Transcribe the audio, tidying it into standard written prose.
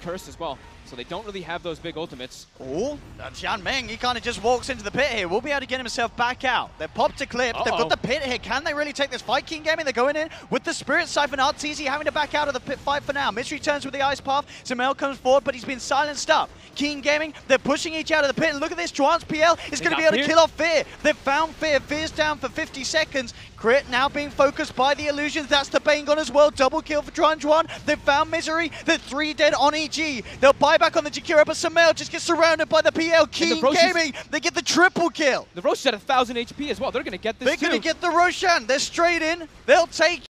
cursed as well, so they don't really have those big ultimates. Oh, Jian Ming, he kind of just walks into the pit here. Will be able to get himself back out. They've popped a clip. They've got the pit here. Can they really take this fight? King Gaming, they're going in with the Spirit Siphon. Arteezy having to back out of the pit fight for now. Mystery turns with the Ice Path. Samel comes forward, but he's been silenced up. King Gaming, they're pushing each out of the pit. And look at this, Juan's PL is going to be able to kill off Fear. They've found Fear. Fear's down for 50 seconds. Crit now being focused by the illusions. That's the Bane gone as well. Double kill for Juan. They've found Misery. They're 3 dead on EG. They'll buy back on the Jakiro, but Samel just gets surrounded by the PL. King Gaming, they get the triple kill. The rosh is at 1,000 HP as well. They're going to get this They're going to get the Roshan. They're straight in. They'll take